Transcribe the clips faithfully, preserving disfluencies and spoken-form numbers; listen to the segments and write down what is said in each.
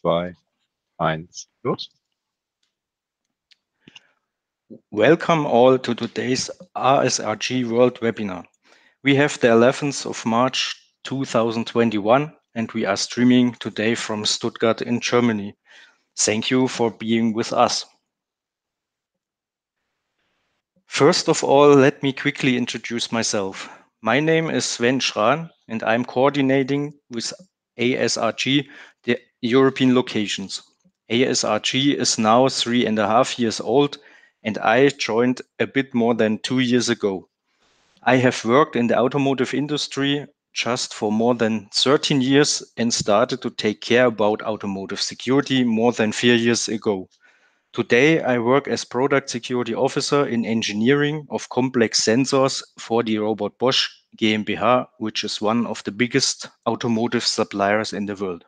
zwei, eins, los. Welcome all to today's R S R G World Webinar. We have the eleventh of March two thousand twenty-one and we are streaming today from Stuttgart in Germany. Thank you for being with us. First of all, let me quickly introduce myself. My name is Sven Schran and I'm coordinating with A S R G the European locations. A S R G is now three and a half years old and I joined a bit more than two years ago. I have worked in the automotive industry just for more than thirteen years and started to take care about automotive security more than four years ago. Today, I work as product security officer in engineering of complex sensors for the Robot Bosch GmbH, which is one of the biggest automotive suppliers in the world.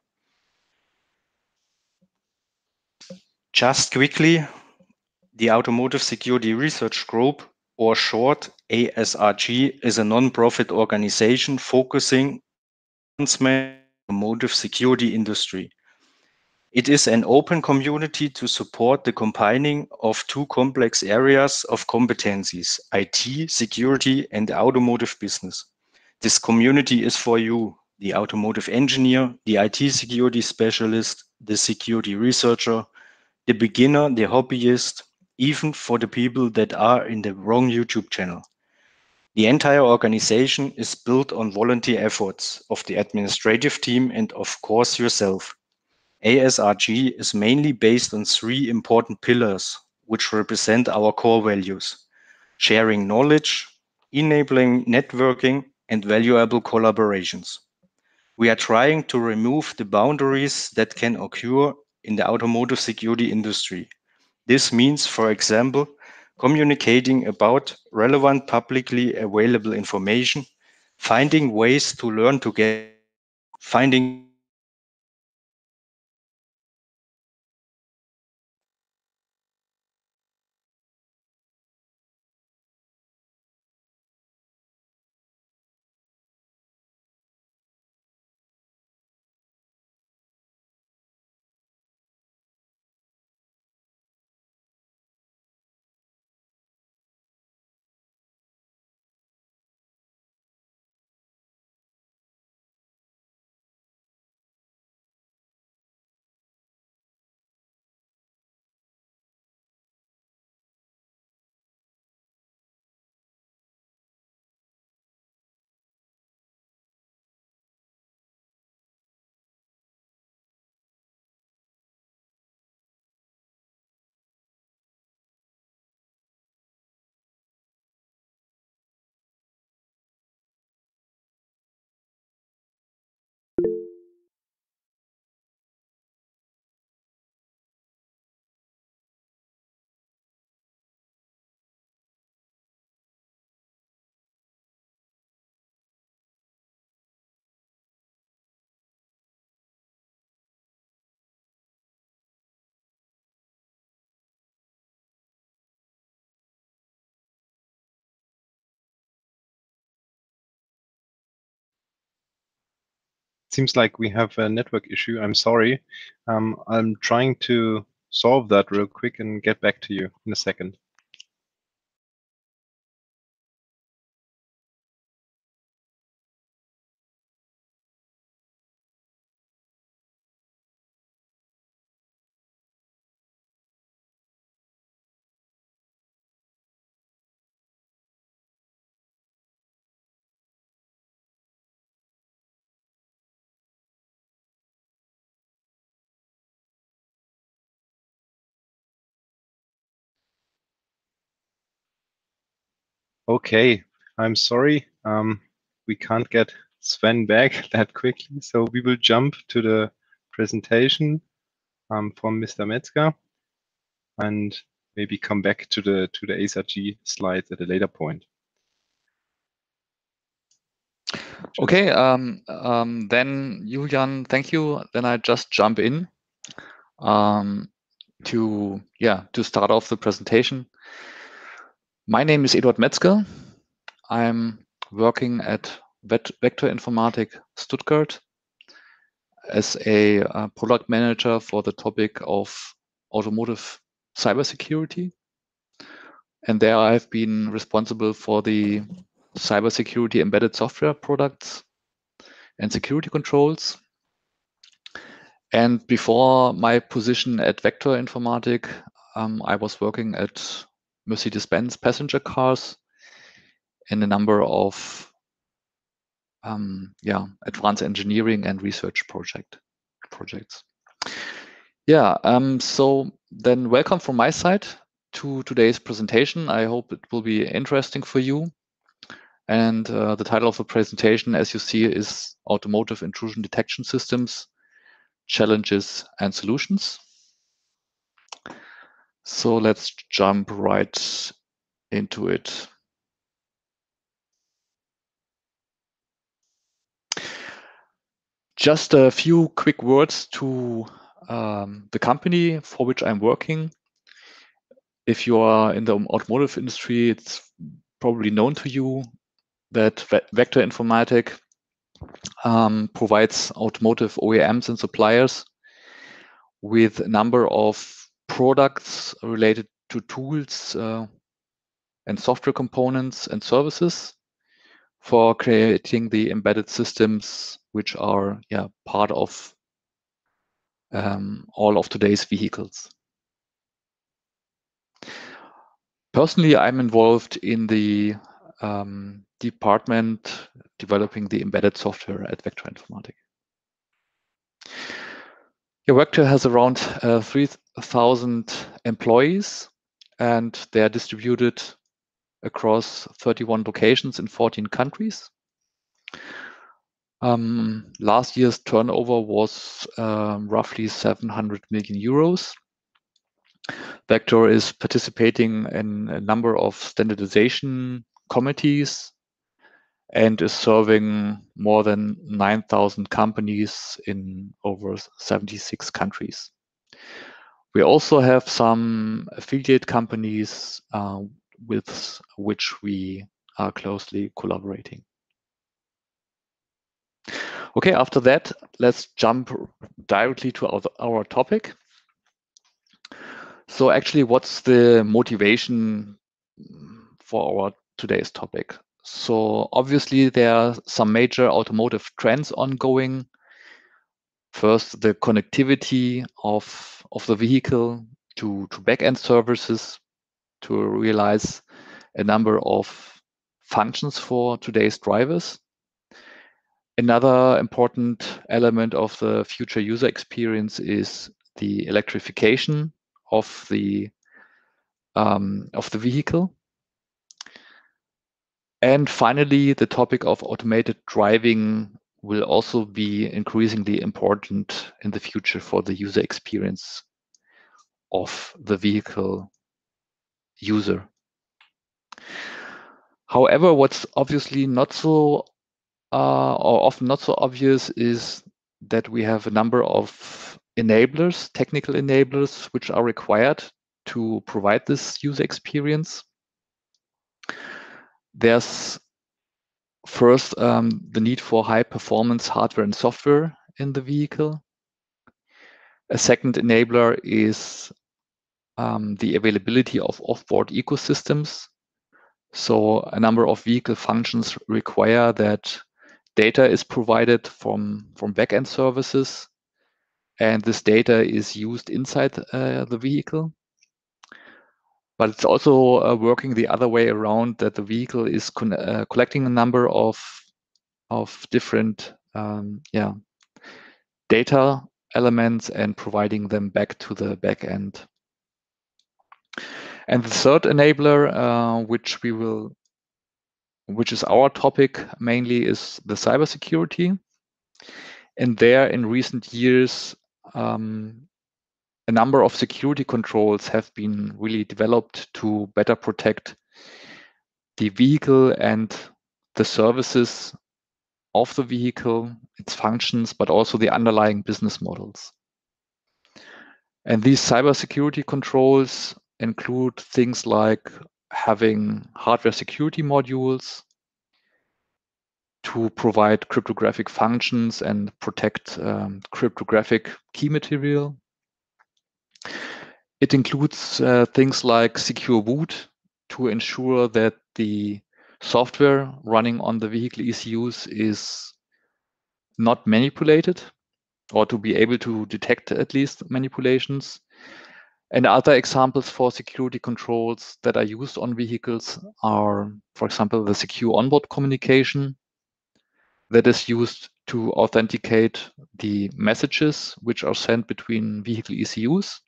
Just quickly, the Automotive Security Research Group, or short A S R G, is a non-profit organization focusing on the automotive security industry. It is an open community to support the combining of two complex areas of competencies, I T, security, and automotive business. This community is for you, the automotive engineer, the I T security specialist, the security researcher, the beginner, the hobbyist, even for the people that are in the wrong YouTube channel. The entire organization is built on volunteer efforts of the administrative team and of course yourself. A S R G is mainly based on three important pillars, which represent our core values: sharing knowledge, enabling networking, and valuable collaborations. We are trying to remove the boundaries that can occur in the automotive security industry. This means, for example, communicating about relevant publicly available information, finding ways to learn together, finding Seems like we have a network issue. I'm sorry. Um, I'm trying to solve that real quick and get back to you in a second. Okay, I'm sorry. Um, we can't get Sven back that quickly, so we will jump to the presentation um, from Mister Metzger and maybe come back to the to the A S R G slides at a later point. Okay, um, um, then Julian, thank you. Then I just jump in um, to yeah to start off the presentation. My name is Eduard Metzger. I'm working at Vector Informatik Stuttgart. as a uh, product manager for the topic of automotive cybersecurity. And there I've been responsible for the cybersecurity embedded software products and security controls. And before my position at Vector Informatik, um, I was working at Mercedes-Benz passenger cars in a number of um, yeah, advanced engineering and research project projects. Yeah, um, so then welcome from my side to today's presentation. I hope it will be interesting for you. And uh, the title of the presentation, as you see, is Automotive Intrusion Detection Systems, Challenges and Solutions. So let's jump right into it. Just a few quick words to um, the company for which I'm working. If you are in the automotive industry, it's probably known to you that Vector Informatik um, provides automotive O E Ms and suppliers with a number of products related to tools uh, and software components and services for creating the embedded systems which are yeah, part of um, all of today's vehicles. Personally, I'm involved in the um, department developing the embedded software at Vector Informatik. Yeah, Vector has around uh, three thousand employees, and they are distributed across thirty-one locations in fourteen countries. Um, last year's turnover was um, roughly seven hundred million euros. Vector is participating in a number of standardization committees and is serving more than nine thousand companies in over seventy-six countries. We also have some affiliate companies uh, with which we are closely collaborating. Okay, after that, let's jump directly to our, our topic. So actually, what's the motivation for our today's topic? So obviously, there are some major automotive trends ongoing. First, the connectivity of, of the vehicle to, to back-end services to realize a number of functions for today's drivers. Another important element of the future user experience is the electrification of the um, of the vehicle. And finally, the topic of automated driving will also be increasingly important in the future for the user experience of the vehicle user. However, what's obviously not so uh, or often not so obvious is that we have a number of enablers, technical enablers, which are required to provide this user experience. There's first um, the need for high performance hardware and software in the vehicle. A second enabler is um, the availability of off-board ecosystems. So a number of vehicle functions require that data is provided from, from backend services, and this data is used inside uh, the vehicle. But it's also uh, working the other way around, that the vehicle is con uh, collecting a number of, of different um, yeah, data elements and providing them back to the backend. And the third enabler, uh, which we will which is our topic mainly, is the cybersecurity. And there, in recent years, um, a number of security controls have been really developed to better protect the vehicle and the services of the vehicle, its functions, but also the underlying business models. And these cybersecurity controls include things like having hardware security modules to provide cryptographic functions and protect um, cryptographic key material. It includes uh, things like secure boot to ensure that the software running on the vehicle E C Us is not manipulated, or to be able to detect at least manipulations. And other examples for security controls that are used on vehicles are, for example, the secure onboard communication that is used to authenticate the messages which are sent between vehicle E C Us.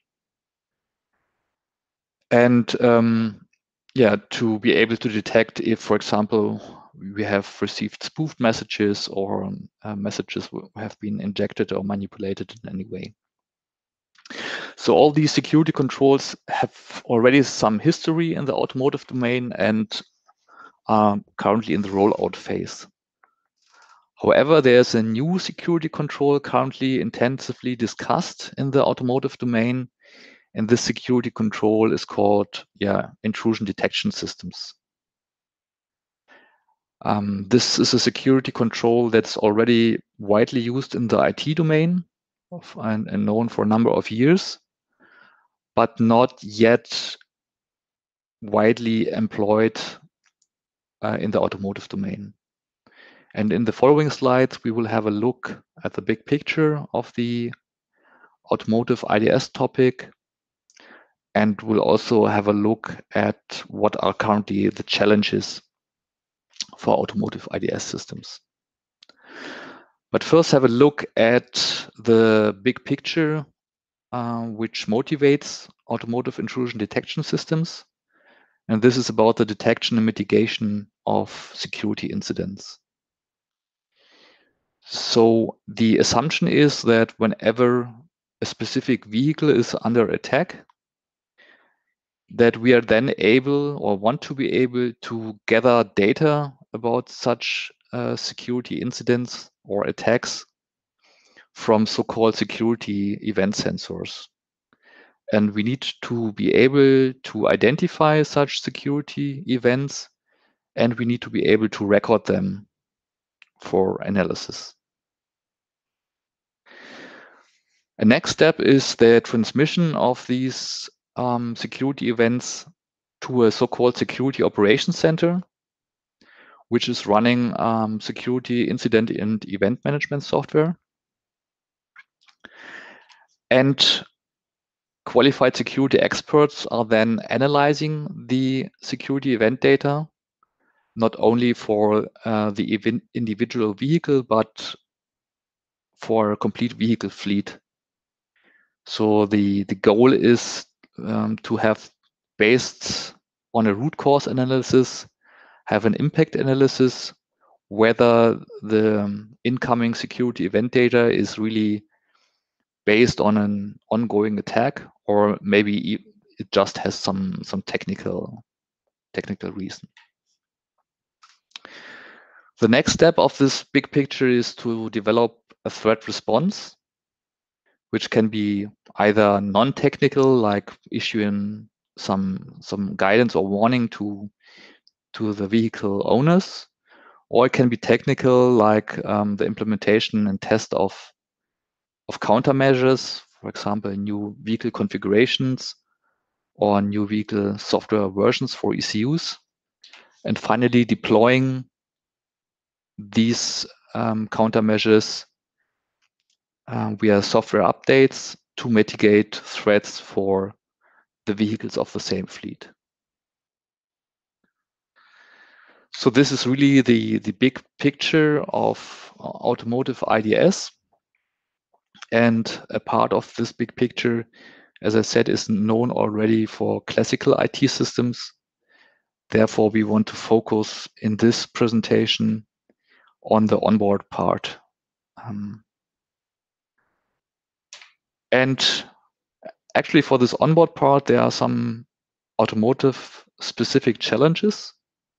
And um, yeah, to be able to detect if, for example, we have received spoofed messages or uh, messages have been injected or manipulated in any way. So all these security controls have already some history in the automotive domain and are currently in the rollout phase. However, there's a new security control currently intensively discussed in the automotive domain, and this security control is called yeah, intrusion detection systems. Um, this is a security control that's already widely used in the I T domain of, and, and known for a number of years, but not yet widely employed uh, in the automotive domain. And in the following slides, we will have a look at the big picture of the automotive I D S topic, and we'll also have a look at what are currently the challenges for automotive I D S systems. But first, have a look at the big picture, uh, which motivates automotive intrusion detection systems. And this is about the detection and mitigation of security incidents. So the assumption is that whenever a specific vehicle is under attack, that we are then able or want to be able to gather data about such uh, security incidents or attacks from so-called security event sensors. And we need to be able to identify such security events, and we need to be able to record them for analysis. A next step is the transmission of these um, security events to a so-called security operations center, which is running um, security incident and event management software. And qualified security experts are then analyzing the security event data, not only for uh, the event individual vehicle, but for a complete vehicle fleet. So the, the goal is um, to have, based on a root cause analysis, have an impact analysis, whether the um, incoming security event data is really based on an ongoing attack, or maybe it just has some, some technical, technical reason. The next step of this big picture is to develop a threat response, which can be either non-technical, like issuing some some guidance or warning to to the vehicle owners, or it can be technical, like um, the implementation and test of of countermeasures, for example, new vehicle configurations or new vehicle software versions for E C Us, and finally deploying these um, countermeasures uh, via software updates to mitigate threats for the vehicles of the same fleet. So this is really the, the big picture of automotive I D S. And a part of this big picture, as I said, is known already for classical I T systems. Therefore, we want to focus in this presentation on the onboard part. Um, and actually, for this onboard part, there are some automotive specific challenges.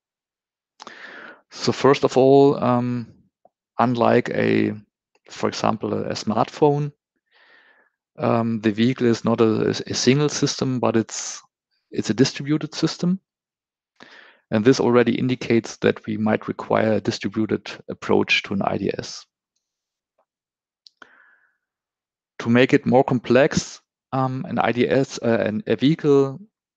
So first of all, um, unlike a, for example, a, a smartphone, um, the vehicle is not a, a single system, but it's it's a distributed system. And this already indicates that we might require a distributed approach to an I D S. To make it more complex, um, an I D S, uh, an, a vehicle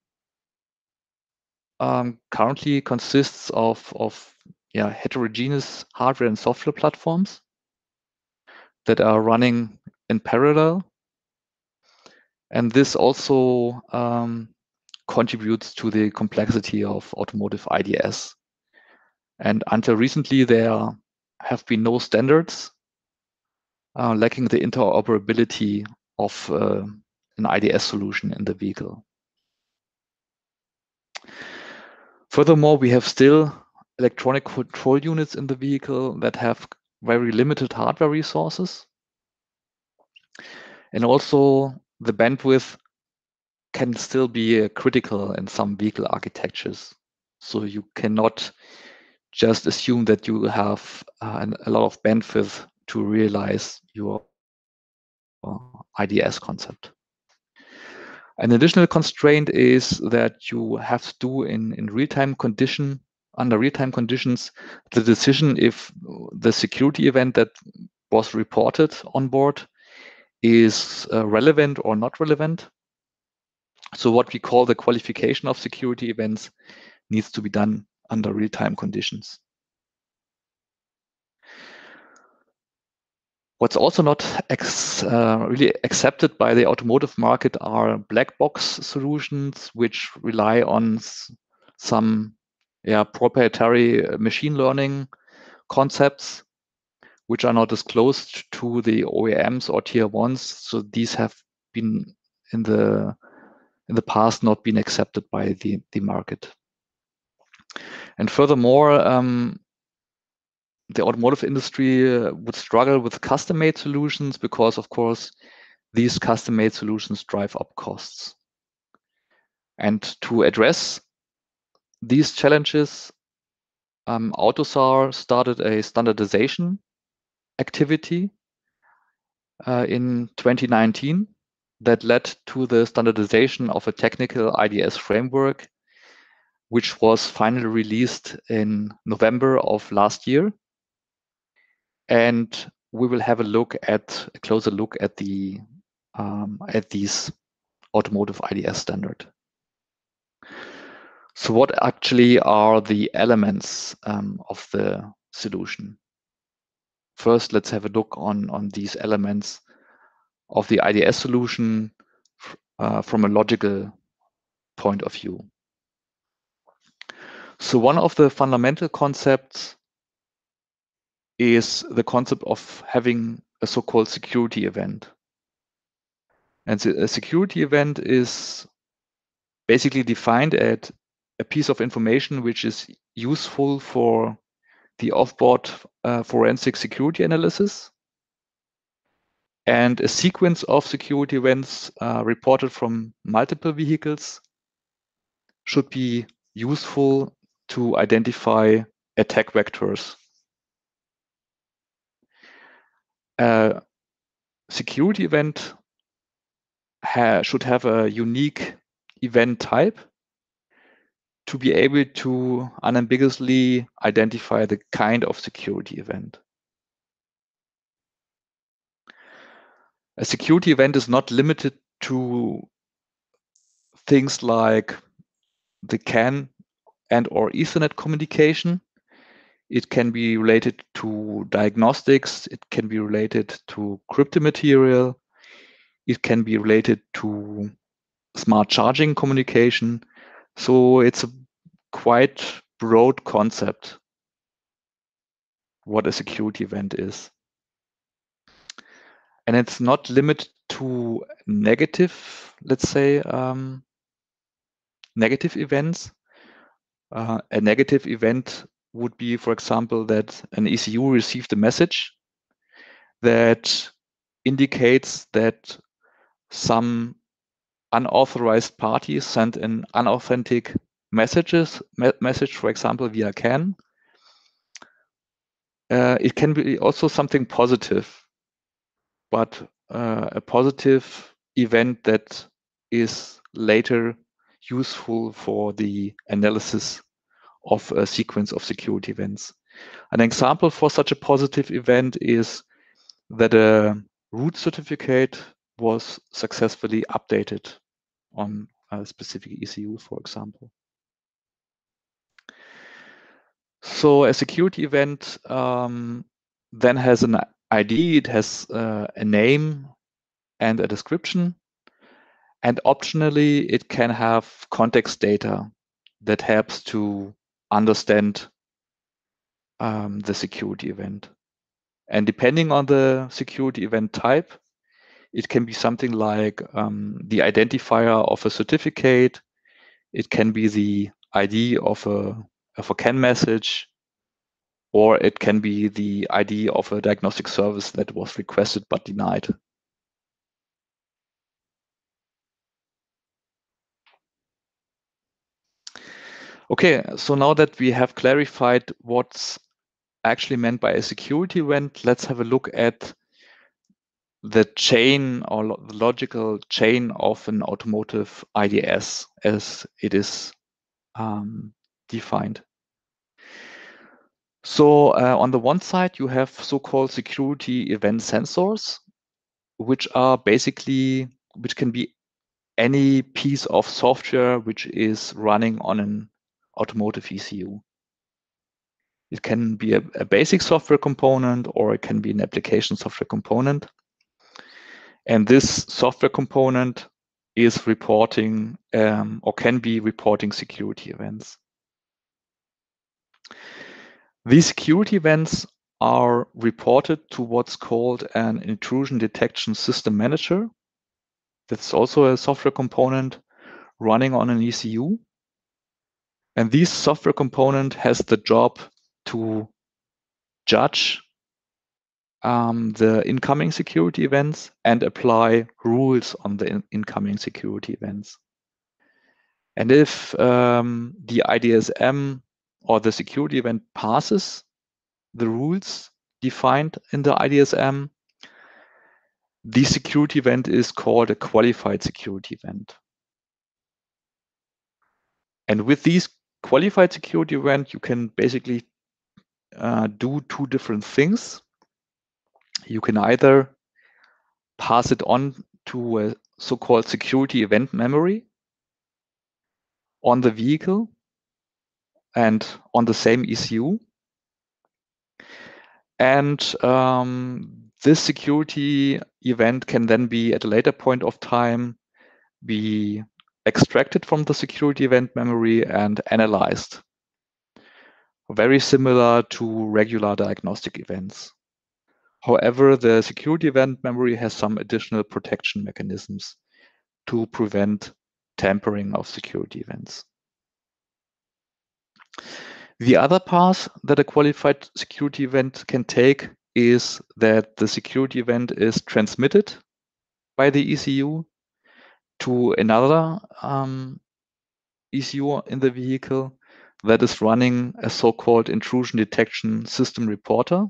um, currently consists of, of yeah, heterogeneous hardware and software platforms that are running in parallel. And this also um, contributes to the complexity of automotive I D S. And until recently, there have been no standards uh, lacking the interoperability of uh, an I D S solution in the vehicle. Furthermore, we have still electronic control units in the vehicle that have very limited hardware resources. And also the bandwidth can still be uh, critical in some vehicle architectures. So you cannot just assume that you have uh, an, a lot of bandwidth to realize your uh, I D S concept. An additional constraint is that you have to do in, in real-time condition, under real-time conditions, the decision if the security event that was reported on board is uh, relevant or not relevant. So what we call the qualification of security events needs to be done under real-time conditions. What's also not ex, uh, really accepted by the automotive market are black box solutions, which rely on some yeah, proprietary machine learning concepts, which are not disclosed to the O E Ms or tier ones. So these have been in the in the past not been accepted by the, the market. And furthermore, um, the automotive industry uh, would struggle with custom-made solutions because, of course, these custom-made solutions drive up costs. And to address these challenges, um, AUTOSAR started a standardization activity uh, in twenty nineteen that led to the standardization of a technical I D S framework, which was finally released in November of last year. And we will have a look at a closer look at the um, at these automotive I D S standard. So what actually are the elements um, of the solution? First, let's have a look on, on these elements of the I D S solution uh, from a logical point of view. So one of the fundamental concepts is the concept of having a so-called security event. And a security event is basically defined as a piece of information which is useful for the off-board uh, forensic security analysis, and a sequence of security events uh, reported from multiple vehicles should be useful to identify attack vectors. A security event ha should have a unique event type to be able to unambiguously identify the kind of security event. A security event is not limited to things like the C A N and or Ethernet communication. It can be related to diagnostics. It can be related to cryptomaterial. It can be related to smart charging communication. So it's a quite broad concept what a security event is. And it's not limited to negative, let's say, um, negative events. Uh, a negative event would be, for example, that an E C U received a message that indicates that some unauthorized party sent an unauthentic messages, me message, for example, via C A N. Uh, it can be also something positive, but uh, a positive event that is later useful for the analysis of a sequence of security events. An example for such a positive event is that a root certificate was successfully updated on a specific E C U, for example. So a security event um, then has an I D, it has uh, a name and a description, and optionally it can have context data that helps to understand um, the security event. And depending on the security event type, it can be something like um, the identifier of a certificate. It can be the I D of a, of a CAN message, or it can be the I D of a diagnostic service that was requested but denied. Okay, so now that we have clarified what's actually meant by a security event, let's have a look at the chain or lo the logical chain of an automotive I D S as it is um, defined. So uh, on the one side, you have so-called security event sensors, which are basically, which can be any piece of software which is running on an automotive E C U. It can be a, a basic software component, or it can be an application software component. And this software component is reporting um, or can be reporting security events. These security events are reported to what's called an intrusion detection system manager. That's also a software component running on an E C U. And this software component has the job to judge um, the incoming security events and apply rules on the in incoming security events. And if um, the I D S M or the security event passes the rules defined in the I D S M, the security event is called a qualified security event. And with these qualified security event, you can basically uh, do two different things. You can either pass it on to a so-called security event memory on the vehicle and on the same E C U. And um, this security event can then be at a later point of time be extracted from the security event memory and analyzed. Very similar to regular diagnostic events. However, the security event memory has some additional protection mechanisms to prevent tampering of security events. The other path that a qualified security event can take is that the security event is transmitted by the E C U to another um, E C U in the vehicle that is running a so-called intrusion detection system reporter.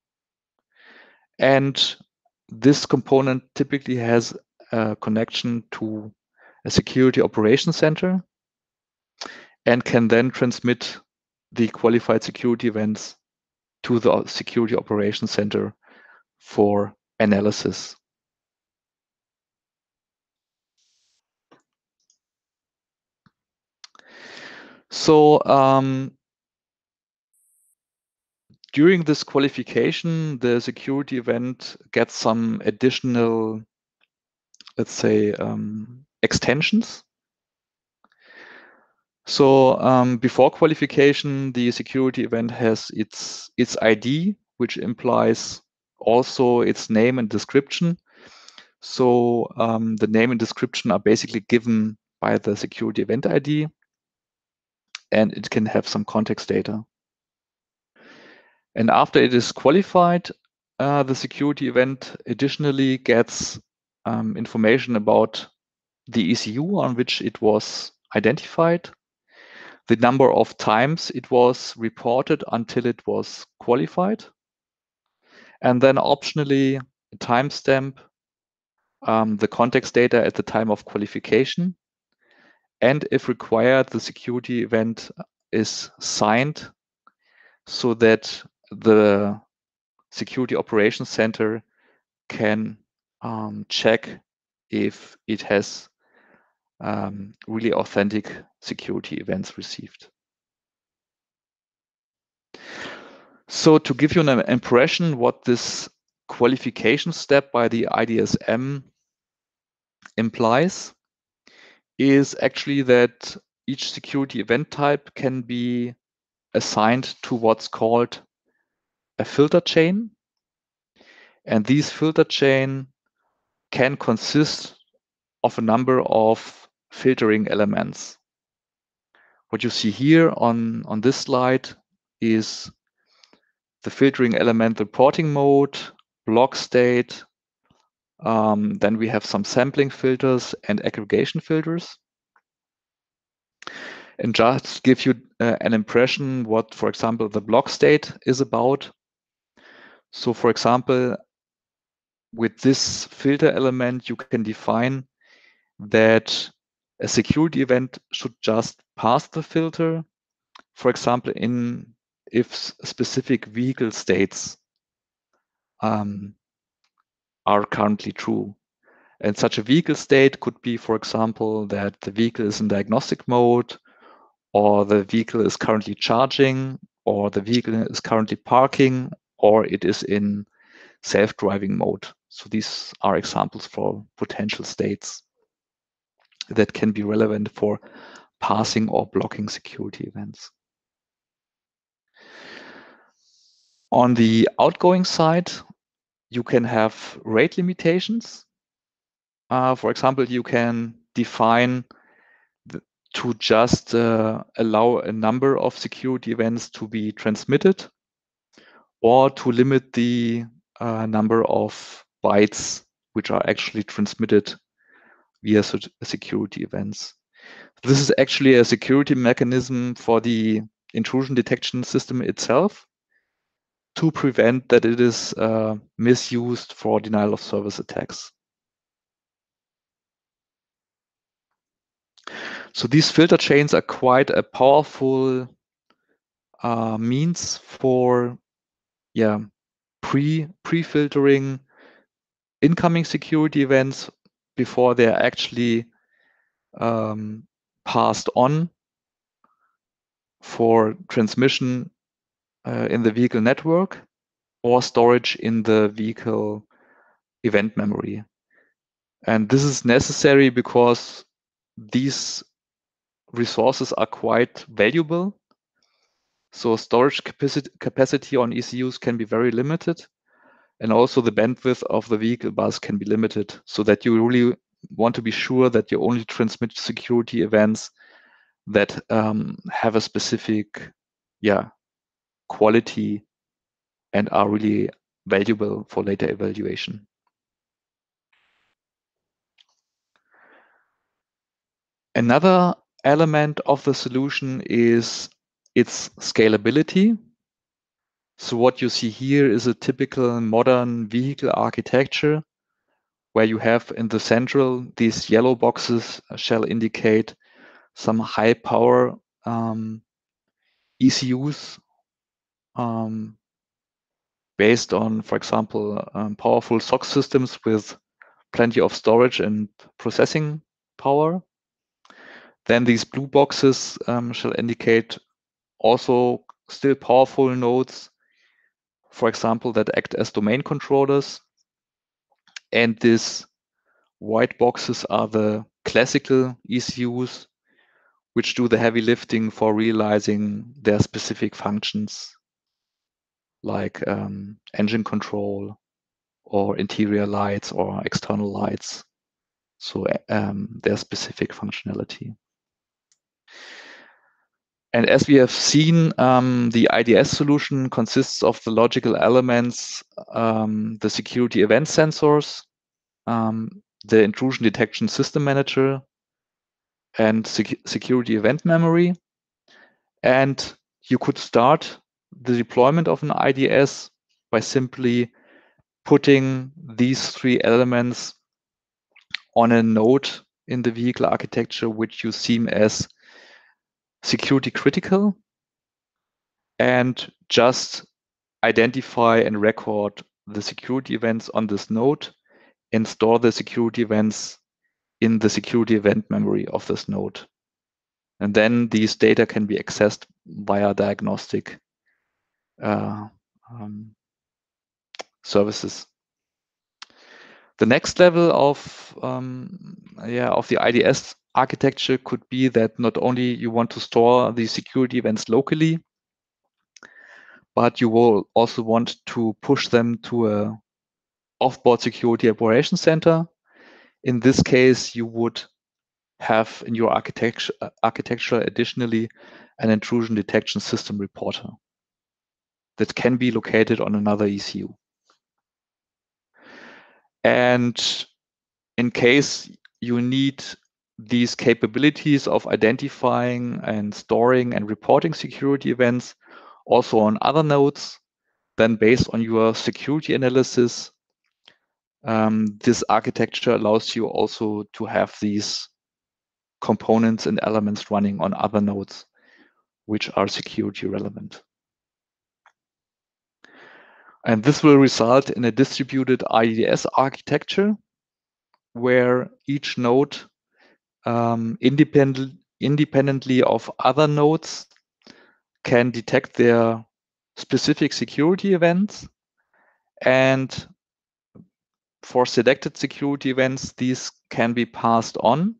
And this component typically has a connection to a security operations center and can then transmit the qualified security events to the security operations center for analysis. So um, during this qualification, the security event gets some additional, let's say, um, extensions. So um, before qualification, the security event has its, its I D, which implies also its name and description. So um, the name and description are basically given by the security event I D, and it can have some context data. And after it is qualified, uh, the security event additionally gets um, information about the E C U on which it was identified, the number of times it was reported until it was qualified, and then optionally a timestamp, um, the context data at the time of qualification, and if required, the security event is signed so that the Security Operations Center can um, check if it has um, really authentic security events received. So to give you an impression what this qualification step by the I D S M implies is actually that each security event type can be assigned to what's called a filter chain. And these filter chain can consist of a number of filtering elements. What you see here on, on this slide is the filtering element reporting mode, block state. Um, then we have some sampling filters and aggregation filters. And just give you uh, an impression what, for example, the block state is about. So for example, with this filter element, you can define that a security event should just pass the filter. For example, in if specific vehicle states um, are currently true. And such a vehicle state could be, for example, that the vehicle is in diagnostic mode, or the vehicle is currently charging, or the vehicle is currently parking, or it is in self-driving mode. So these are examples for potential states that can be relevant for passing or blocking security events. On the outgoing side, you can have rate limitations. Uh, for example, you can define the, to just uh, allow a number of security events to be transmitted, or to limit the uh, number of bytes which are actually transmitted via security events. This is actually a security mechanism for the intrusion detection system itself to prevent that it is uh, misused for denial of service attacks. So these filter chains are quite a powerful uh, means for yeah, pre, pre-filtering incoming security events before they're actually um, passed on for transmission uh, in the vehicle network or storage in the vehicle event memory. And this is necessary because these resources are quite valuable. So storage capacity, capacity on E C Us can be very limited. And also the bandwidth of the vehicle bus can be limited, so that you really want to be sure that you only transmit security events that um, have a specific yeah, quality and are really valuable for later evaluation. Another element of the solution is its scalability. So what you see here is a typical modern vehicle architecture where you have in the central, these yellow boxes shall indicate some high power um, E C Us um, based on, for example, um, powerful S O C systems with plenty of storage and processing power. Then these blue boxes um, shall indicate also still powerful nodes, for example, that act as domain controllers. And these white boxes are the classical E C Us, which do the heavy lifting for realizing their specific functions, like um, engine control or interior lights or external lights. So um, their specific functionality. And as we have seen, um, the I D S solution consists of the logical elements, um, the security event sensors, um, the intrusion detection system manager, and sec security event memory. And you could start the deployment of an I D S by simply putting these three elements on a node in the vehicle architecture, which you seem as security critical, and just identify and record the security events on this node and store the security events in the security event memory of this node. And then these data can be accessed via diagnostic uh, um, services. The next level of um, yeah of the I D S architecture could be that not only you want to store the security events locally, but you will also want to push them to a offboard security operations center. In this case, you would have in your architecture architecture additionally an intrusion detection system reporter that can be located on another E C U. And in case you need these capabilities of identifying and storing and reporting security events also on other nodes, then based on your security analysis, um, this architecture allows you also to have these components and elements running on other nodes which are security relevant. And this will result in a distributed I D S architecture where each node um, independent, independently of other nodes can detect their specific security events. And for selected security events, these can be passed on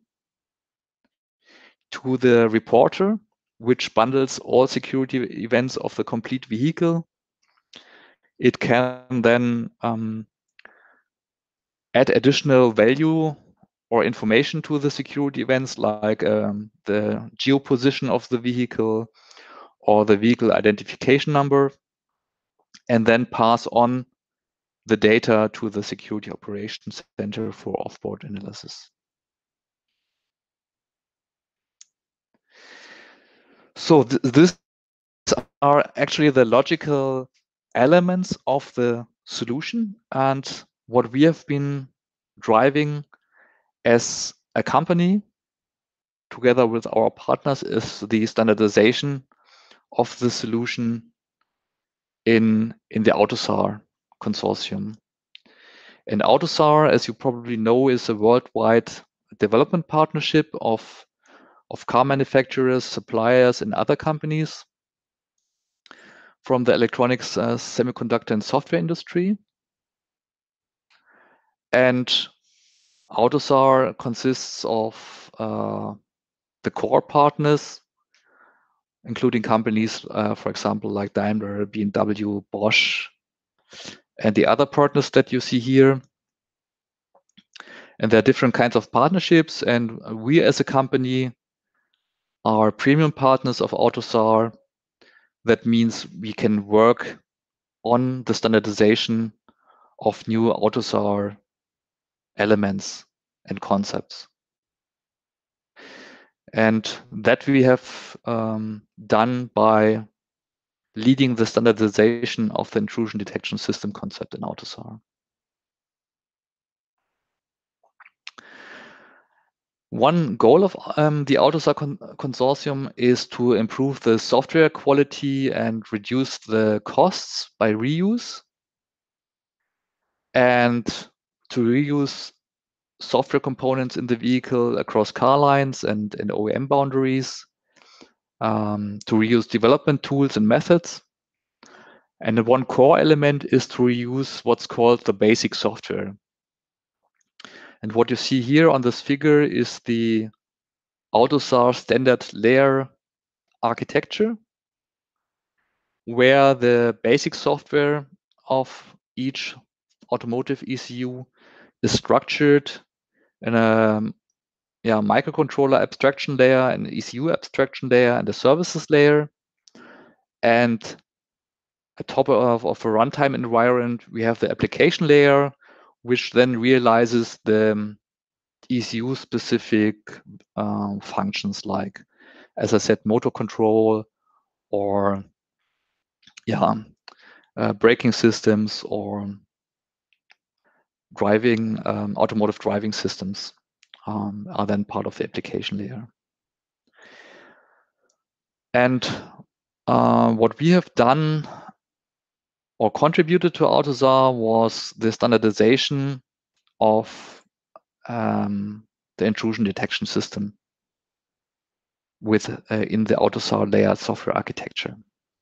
to the reporter, which bundles all security events of the complete vehicle. It can then um, add additional value or information to the security events, like um, the geoposition of the vehicle or the vehicle identification number, and then pass on the data to the security operations center for offboard analysis. So th this are actually the logical elements of the solution, and what we have been driving as a company together with our partners is the standardization of the solution in, in the AUTOSAR consortium. And AUTOSAR, as you probably know, is a worldwide development partnership of, of car manufacturers, suppliers, and other companies from the electronics, uh, semiconductor, and software industry. And AUTOSAR consists of uh, the core partners, including companies, uh, for example, like Daimler, B M W, Bosch, and the other partners that you see here. And there are different kinds of partnerships, and we as a company are premium partners of AUTOSAR. That means we can work on the standardization of new AUTOSAR elements and concepts. And that we have um, done by leading the standardization of the intrusion detection system concept in AUTOSAR. One goal of um, the AUTOSAR con consortium is to improve the software quality and reduce the costs by reuse, and to reuse software components in the vehicle across car lines and, and O E M boundaries, um, to reuse development tools and methods. And one core element is to reuse what's called the basic software. And what you see here on this figure is the AUTOSAR standard layer architecture, where the basic software of each automotive E C U is structured in a yeah, microcontroller abstraction layer, an E C U abstraction layer, and a services layer. And atop of, of a runtime environment, we have the application layer, which then realizes the E C U-specific um, functions like, as I said, motor control or yeah, uh, braking systems or driving, um, automotive driving systems um, are then part of the application layer. And uh, what we have done or contributed to AUTOSAR was the standardization of um, the intrusion detection system with uh, in the AUTOSAR layered software architecture.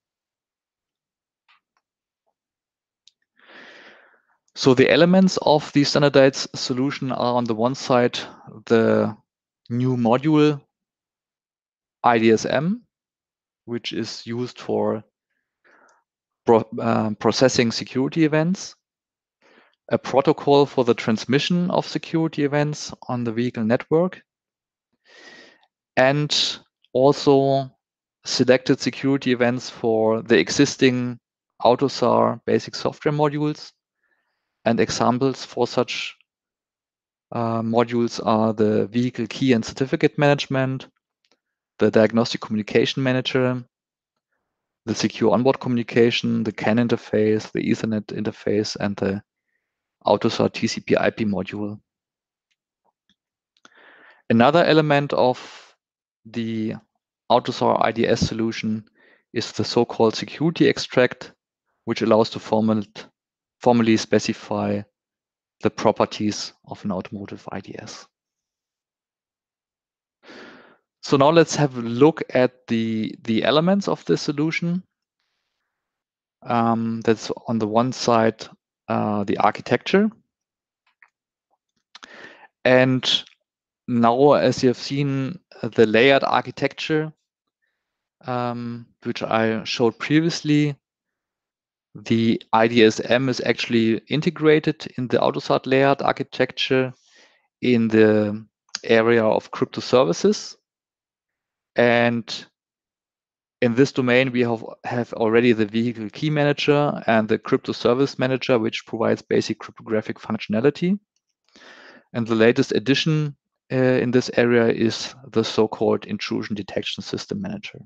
So the elements of the standardized solution are on the one side the new module I D S M, which is used for pro uh, processing security events, a protocol for the transmission of security events on the vehicle network, and also selected security events for the existing AUTOSAR basic software modules. And examples for such uh, modules are the vehicle key and certificate management, the diagnostic communication manager, the secure onboard communication, the C A N interface, the Ethernet interface, and the AUTOSAR T C P I P module. Another element of the AUTOSAR I D S solution is the so-called security extract, which allows to formal, formally specify the properties of an automotive I D S. So now let's have a look at the, the elements of the solution. Um, that's on the one side, uh, the architecture. And now, as you have seen, the layered architecture, um, which I showed previously, the I D S M is actually integrated in the AUTOSAR layered architecture in the area of crypto services. And in this domain, we have, have already the vehicle key manager and the crypto service manager, which provides basic cryptographic functionality. And the latest addition uh, in this area is the so-called intrusion detection system manager.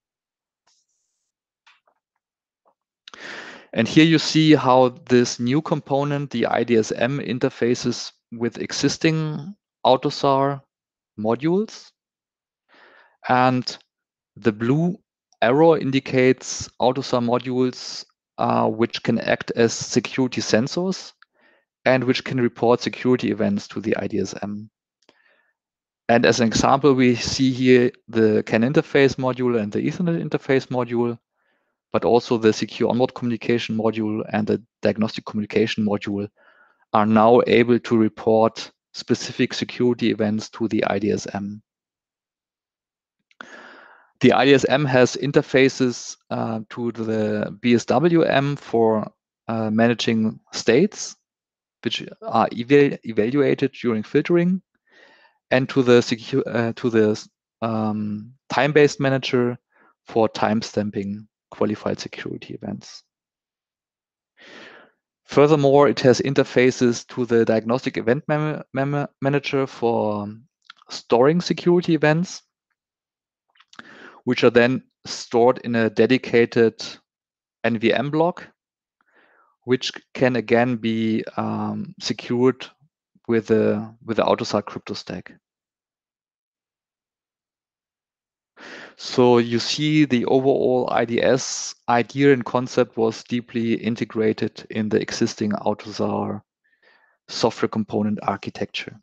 And here you see how this new component, the I D S M, interfaces with existing AUTOSAR modules. And the blue arrow indicates AUTOSAR modules uh, which can act as security sensors and which can report security events to the I D S M. And as an example, we see here the C A N interface module and the Ethernet interface module, but also the secure onboard communication module and the diagnostic communication module are now able to report specific security events to the I D S M. The I D S M has interfaces uh, to the B S W M for uh, managing states, which are eval evaluated during filtering, and to the secure uh, to the um, time-based manager for timestamping qualified security events. Furthermore, it has interfaces to the diagnostic event man man manager for storing security events, which are then stored in a dedicated N V M block, which can again be um, secured with the with the AUTOSAR crypto stack. So you see the overall I D S idea and concept was deeply integrated in the existing AUTOSAR software component architecture.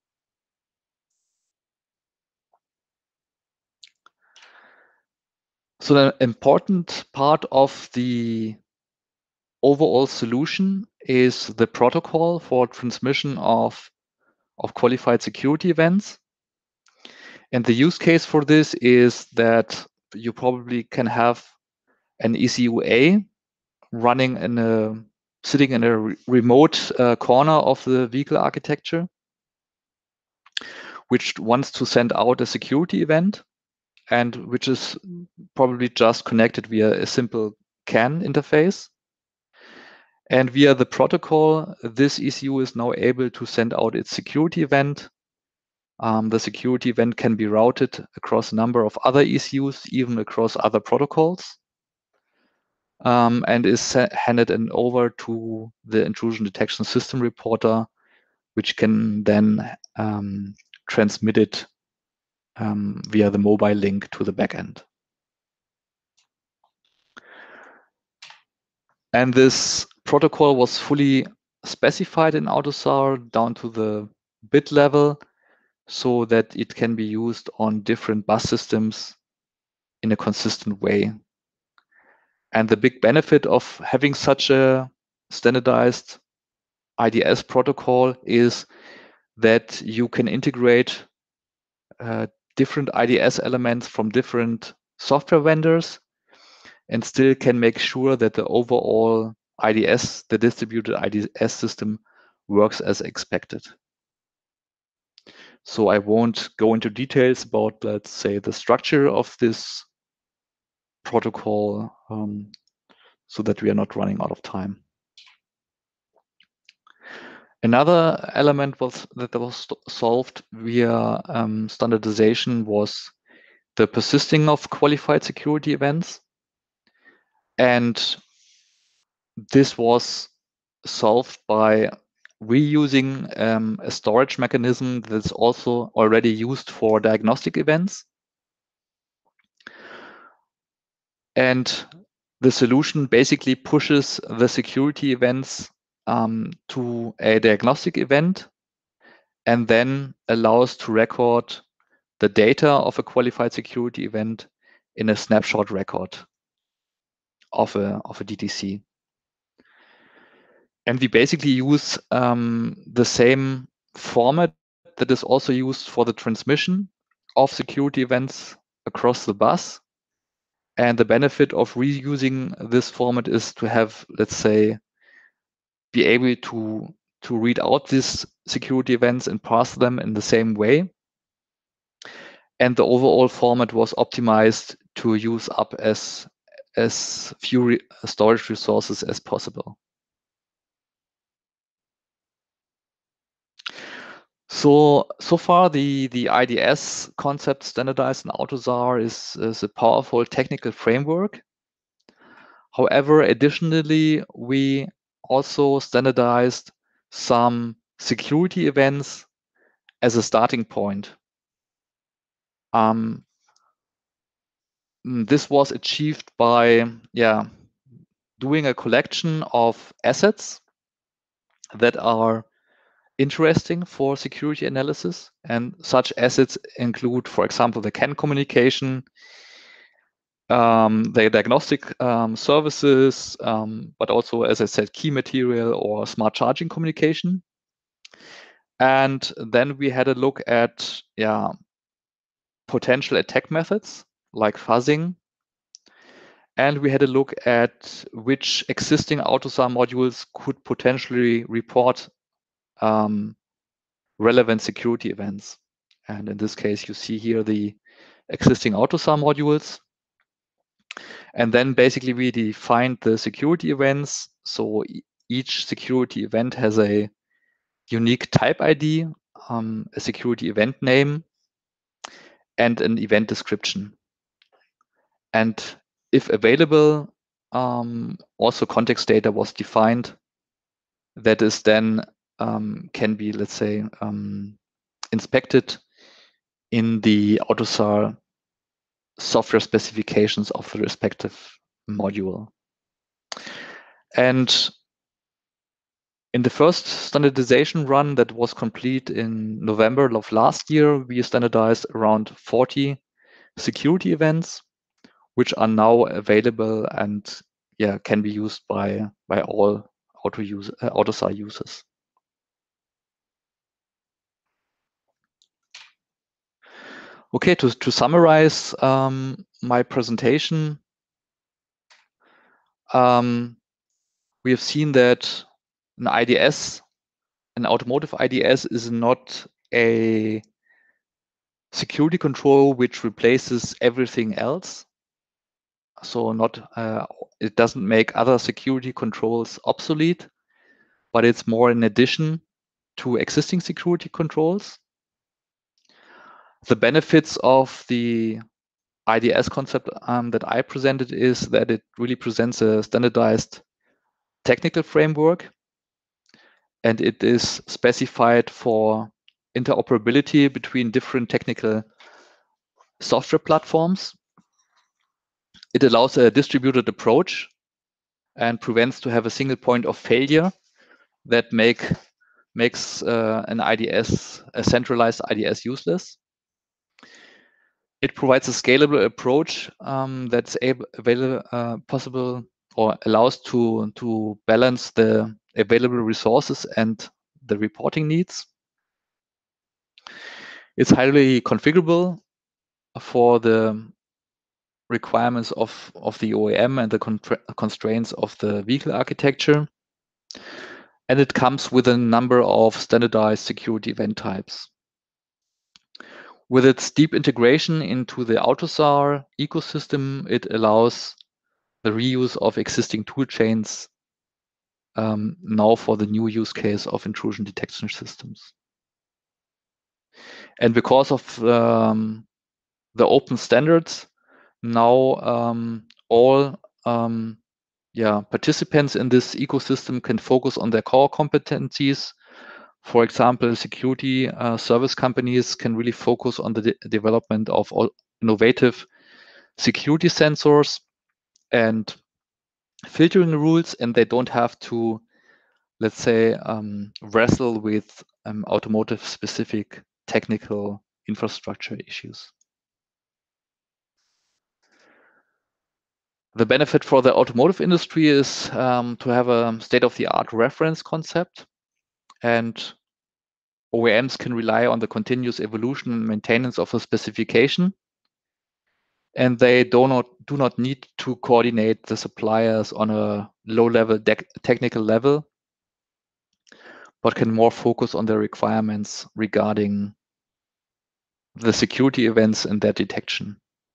So the important part of the overall solution is the protocol for transmission of, of qualified security events. And the use case for this is that you probably can have an E C U A running in a sitting in a re remote uh, corner of the vehicle architecture, which wants to send out a security event, and which is probably just connected via a simple C A N interface. And via the protocol, this E C U is now able to send out its security event. Um, the security event can be routed across a number of other E C Us, even across other protocols, um, and is handed in over to the intrusion detection system reporter, which can then um, transmit it um, via the mobile link to the backend. And this protocol was fully specified in AUTOSAR down to the bit level so that it can be used on different bus systems in a consistent way. And the big benefit of having such a standardized I D S protocol is that you can integrate uh, different I D S elements from different software vendors and still can make sure that the overall I D S, the distributed I D S system, works as expected. So I won't go into details about, let's say, the structure of this protocol um, so that we are not running out of time. Another element was that was solved via um, standardization was the persisting of qualified security events. And this was solved by reusing um, a storage mechanism that's also already used for diagnostic events. And the solution basically pushes the security events um, to a diagnostic event and then allows to record the data of a qualified security event in a snapshot record of a, of a D T C. And we basically use um, the same format that is also used for the transmission of security events across the bus. And the benefit of reusing this format is to have, let's say, be able to, to read out these security events and parse them in the same way. And the overall format was optimized to use up as, as few re storage resources as possible. So, so far the, the I D S concept standardized in AUTOSAR is, is a powerful technical framework. However, additionally, we also standardized some security events as a starting point. Um, this was achieved by, yeah, doing a collection of assets that are interesting for security analysis. And such assets include, for example, the C A N communication, um, the diagnostic um, services, um, but also, as I said, key material or smart charging communication. And then we had a look at yeah, potential attack methods like fuzzing. And we had a look at which existing AUTOSAR modules could potentially report um, relevant security events. And in this case, you see here the existing AUTOSAR modules. And then basically we defined the security events. So each security event has a unique type I D, um, a security event name, and an event description. And if available, um, also context data was defined that is then um, can be, let's say, um, inspected in the AUTOSAR software specifications of the respective module. And in the first standardization run that was complete in November of last year, we standardized around forty security events, which are now available and yeah, can be used by, by all auto use, uh, AUTOSAR users. Okay, to, to summarize um, my presentation, um, we have seen that an I D S, an automotive I D S is not a security control which replaces everything else. So not uh, it doesn't make other security controls obsolete, but it's more in addition to existing security controls. The benefits of the I D S concept um, that I presented is that it really presents a standardized technical framework, and it is specified for interoperability between different technical software platforms. It allows a distributed approach, and prevents to have a single point of failure that make makes uh, an I D S, a centralized I D S, useless. It provides a scalable approach um, that's able, available, uh, possible or allows to, to balance the available resources and the reporting needs. It's highly configurable for the requirements of, of the O E M and the constraints of the vehicle architecture. And it comes with a number of standardized security event types. With its deep integration into the AUTOSAR ecosystem, it allows the reuse of existing tool chains um, now for the new use case of intrusion detection systems. And because of um, the open standards, now um, all um, yeah, participants in this ecosystem can focus on their core competencies. For example, security uh, service companies can really focus on the de development of all innovative security sensors and filtering rules, and they don't have to, let's say, um, wrestle with um, automotive-specific technical infrastructure issues. The benefit for the automotive industry is um, to have a state-of-the-art reference concept, and O E Ms can rely on the continuous evolution and maintenance of a specification, and they do not do not need to coordinate the suppliers on a low-level technical level, but can more focus on their requirements regarding the security events and their detection.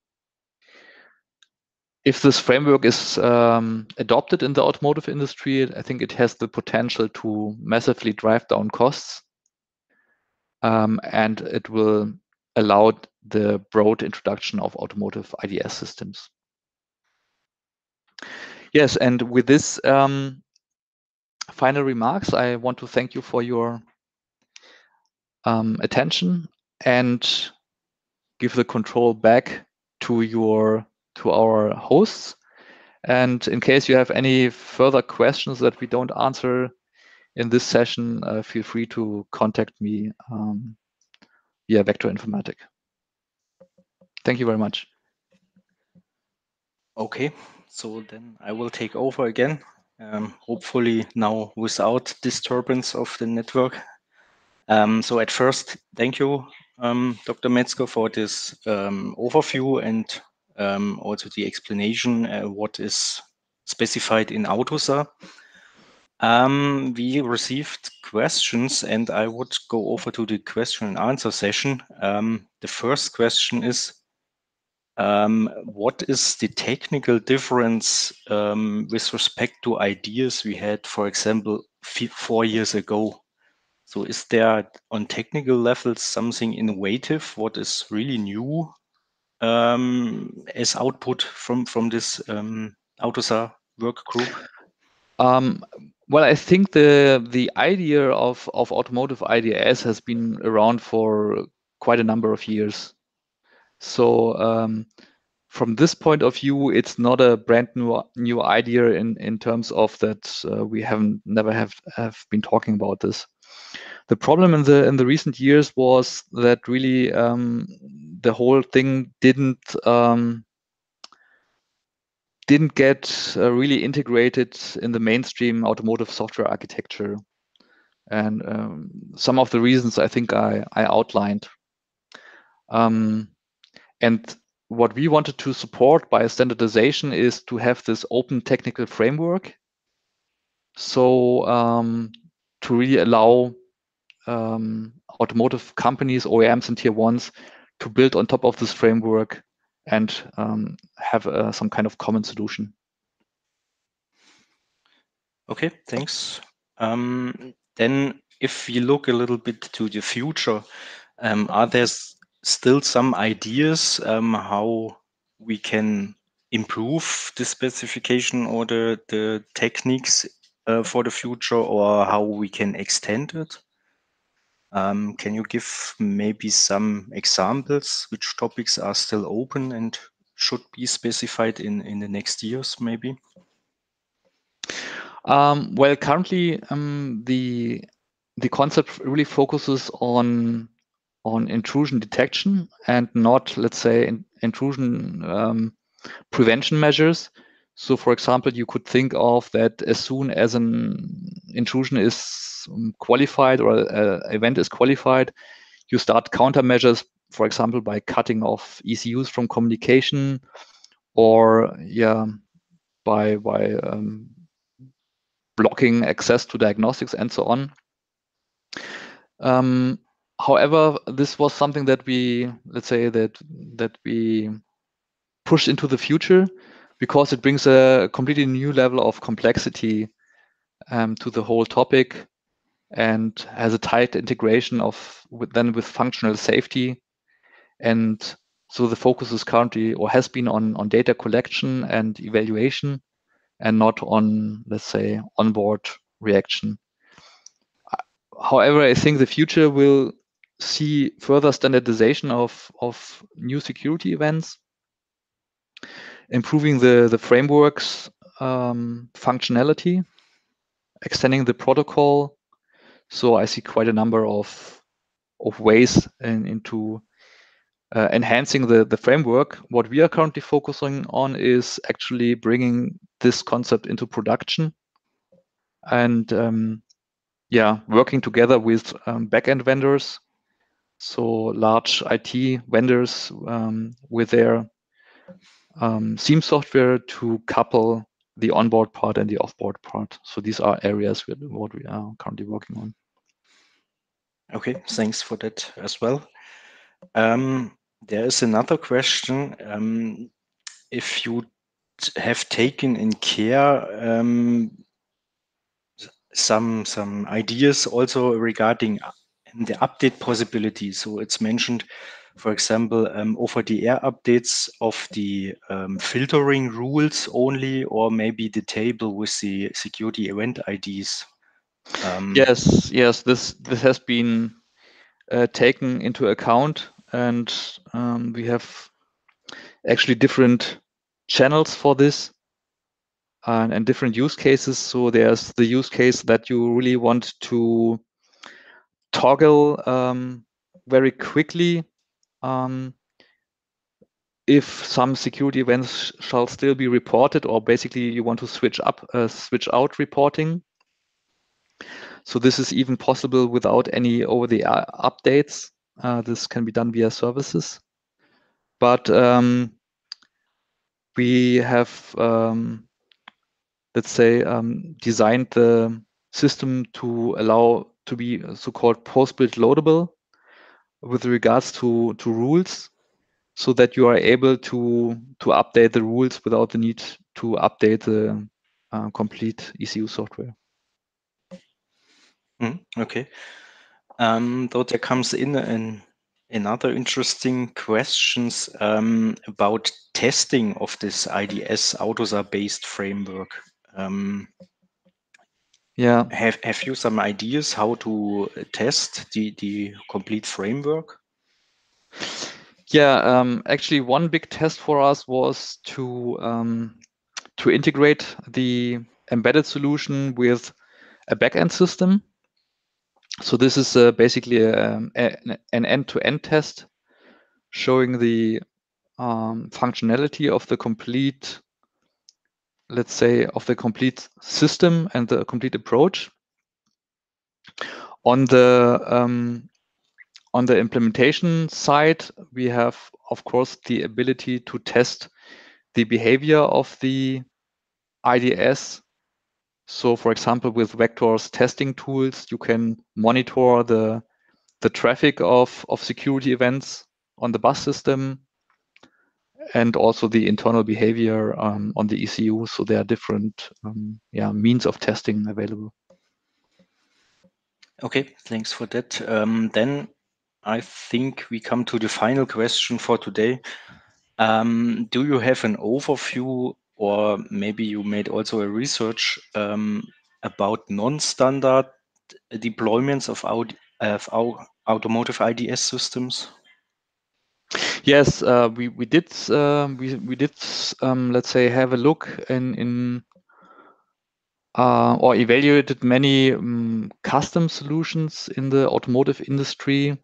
If this framework is um, adopted in the automotive industry, I think it has the potential to massively drive down costs. Um, and it will allow the broad introduction of automotive I D S systems. Yes, and with this um, final remarks, I want to thank you for your um, attention and give the control back to your to our hosts. And in case you have any further questions that we don't answer in this session, uh, feel free to contact me um, via Vector Informatik. Thank you very much. Okay, so then I will take over again, um, hopefully now without disturbance of the network. Um, so at first, thank you, um, Doctor Metzger, for this um, overview and um, also the explanation uh, what is specified in AUTOSAR. Um, we received questions, and I would go over to the question and answer session. Um, the first question is, um, what is the technical difference um, with respect to ideas we had, for example, four years ago? So is there on technical levels something innovative, what is really new um, as output from, from this um, AUTOSAR work group? Um, well, I think the the idea of, of automotive I D S has been around for quite a number of years. So um, from this point of view, it's not a brand new new idea in, in terms of that uh, we haven't never have, have been talking about this. The problem in the in the recent years was that really um, the whole thing didn't um, didn't get uh, really integrated in the mainstream automotive software architecture. And um, some of the reasons I think I, I outlined. Um, and what we wanted to support by standardization is to have this open technical framework. So um, to really allow um, automotive companies, O E Ms and tier ones to build on top of this framework and um, have uh, some kind of common solution. Okay, thanks. Um, then if we look a little bit to the future, um, are there still some ideas um, how we can improve the specification or the, the techniques uh, for the future, or how we can extend it? Um, can you give maybe some examples which topics are still open and should be specified in, in the next years maybe? Um, well, currently um, the the concept really focuses on on intrusion detection and not, let's say, in, intrusion um, prevention measures. So, for example, you could think of that as soon as an intrusion is qualified or an event is qualified, you start countermeasures, for example, by cutting off E C Us from communication, or yeah, by by um, blocking access to diagnostics and so on. Um, however, this was something that we, let's say, that that we pushed into the future because it brings a completely new level of complexity um, to the whole topic, and has a tight integration of with, then with functional safety. And so the focus is currently, or has been, on on data collection and evaluation, and not on, let's say, onboard reaction. However, I think the future will see further standardization of, of new security events, improving the, the framework's um, functionality, extending the protocol. So I see quite a number of, of ways in, into uh, enhancing the, the framework. What we are currently focusing on is actually bringing this concept into production, and um, yeah, working together with um, backend vendors, so large I T vendors um, with their um, SIEM software to couple the onboard part and the offboard part. So these are areas with what we are currently working on. Okay, thanks for that as well. Um, there is another question. Um, if you have taken in care um, some some ideas also regarding the update possibilities. So it's mentioned, for example, um, over-the-air updates of the um, filtering rules only, or maybe the table with the security event I Ds. Um, yes, yes, this this has been uh, taken into account, and um, we have actually different channels for this. And, and different use cases. So there's the use case that you really want to toggle um, very quickly um, if some security events shall still be reported, or basically you want to switch up, uh, switch out reporting. So this is even possible without any over-the-air updates. Uh, this can be done via services. But um, we have, um, let's say, um, designed the system to allow to be so-called post-build loadable with regards to, to rules, so that you are able to to update the rules without the need to update the uh, complete E C U software. Mm, okay. Um, though there comes in an, another interesting questions um, about testing of this I D S AUTOSAR-based framework. Um, Yeah. Have Have you some ideas how to test the the complete framework? Yeah. Um, actually, one big test for us was to um, to integrate the embedded solution with a backend system. So this is uh, basically a, a, an end-to-end test showing the um, functionality of the complete, let's say, of the complete system and the complete approach. On the um, on the implementation side, we have, of course, the ability to test the behavior of the I D S. So, for example, with Vector's testing tools, you can monitor the the traffic of of security events on the bus system, and also the internal behavior um, on the E C U. So there are different um, yeah, means of testing available. Okay, thanks for that. Um, then I think we come to the final question for today. Um, do you have an overview, or maybe you made also a research um, about non-standard deployments of, aud of our automotive I D S systems? Yes, uh, we we did uh, we we did um, let's say have a look in in uh, or evaluated many um, custom solutions in the automotive industry.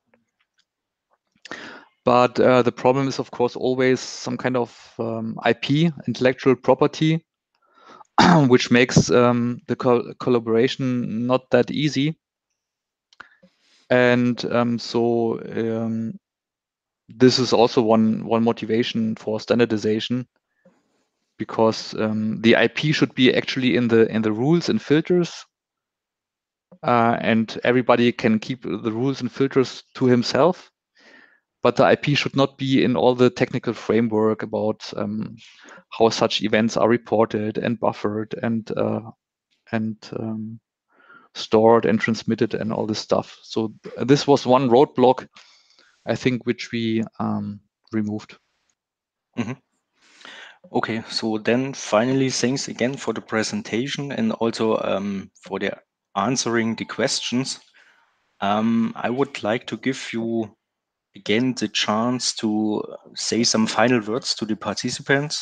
But uh, the problem is, of course, always some kind of um, I P, intellectual property, which makes um, the co collaboration not that easy. And um, so um, this is also one one motivation for standardization, because um, the I P should be actually in the in the rules and filters, uh, and everybody can keep the rules and filters to himself. But the I P should not be in all the technical framework about um, how such events are reported and buffered and uh, and um, stored and transmitted and all this stuff. So th this was one roadblock, I think, which we um, removed. Mm-hmm. Okay, so then finally, thanks again for the presentation and also um, for the answering the questions. Um, I would like to give you again the chance to say some final words to the participants.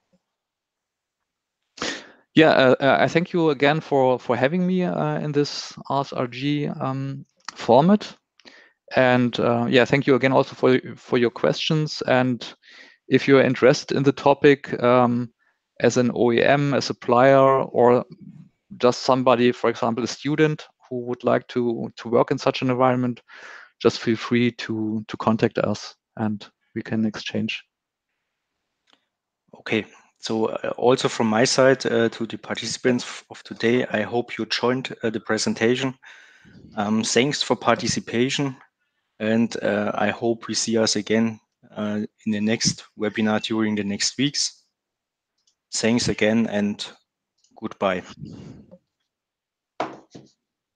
Yeah, uh, I thank you again for for having me uh, in this Ask R G um, format, and uh, yeah, thank you again also for for your questions. And if you are interested in the topic um, as an O E M, a supplier, or just somebody, for example, a student who would like to to work in such an environment, just feel free to to contact us and we can exchange. Okay, so uh, also from my side uh, to the participants of today, I hope you joined uh, the presentation. Um, thanks for participation, and uh, I hope we see us again uh, in the next webinar during the next weeks. Thanks again and goodbye.